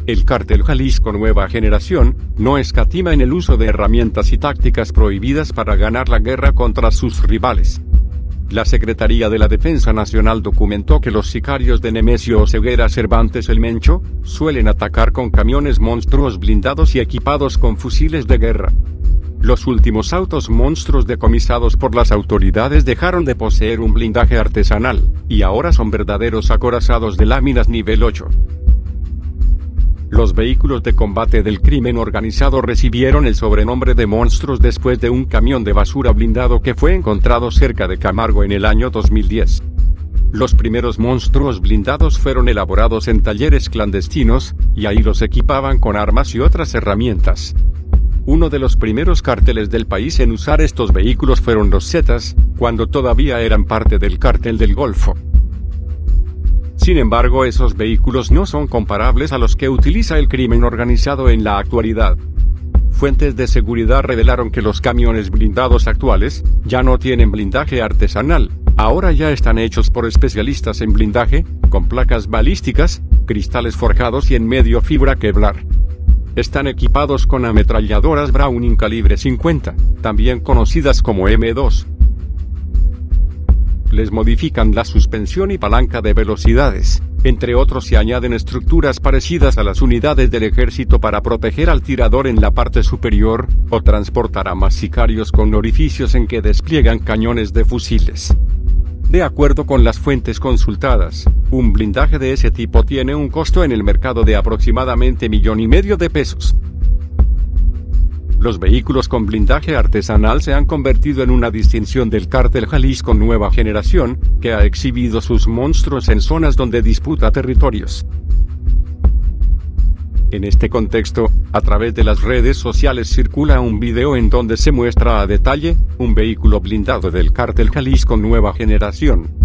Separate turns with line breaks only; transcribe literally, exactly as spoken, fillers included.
El Cártel Jalisco Nueva Generación no escatima en el uso de herramientas y tácticas prohibidas para ganar la guerra contra sus rivales. La Secretaría de la Defensa Nacional documentó que los sicarios de Nemesio Oseguera Cervantes el Mencho suelen atacar con camiones monstruos blindados y equipados con fusiles de guerra. Los últimos autos monstruos decomisados por las autoridades dejaron de poseer un blindaje artesanal, y ahora son verdaderos acorazados de láminas nivel ocho. Los vehículos de combate del crimen organizado recibieron el sobrenombre de monstruos después de un camión de basura blindado que fue encontrado cerca de Camargo en el año dos mil diez. Los primeros monstruos blindados fueron elaborados en talleres clandestinos, y ahí los equipaban con armas y otras herramientas. Uno de los primeros cárteles del país en usar estos vehículos fueron los Zetas, cuando todavía eran parte del Cártel del Golfo. Sin embargo, esos vehículos no son comparables a los que utiliza el crimen organizado en la actualidad. Fuentes de seguridad revelaron que los camiones blindados actuales ya no tienen blindaje artesanal, ahora ya están hechos por especialistas en blindaje, con placas balísticas, cristales forjados y en medio fibra Kevlar. Están equipados con ametralladoras Browning calibre cincuenta, también conocidas como eme dos. Les modifican la suspensión y palanca de velocidades, entre otros, y añaden estructuras parecidas a las unidades del ejército para proteger al tirador en la parte superior, o transportar a más sicarios con orificios en que despliegan cañones de fusiles. De acuerdo con las fuentes consultadas, un blindaje de ese tipo tiene un costo en el mercado de aproximadamente millón y medio de pesos. Los vehículos con blindaje artesanal se han convertido en una distinción del Cártel Jalisco Nueva Generación, que ha exhibido sus monstruos en zonas donde disputa territorios. En este contexto, a través de las redes sociales circula un video en donde se muestra a detalle un vehículo blindado del Cártel Jalisco Nueva Generación.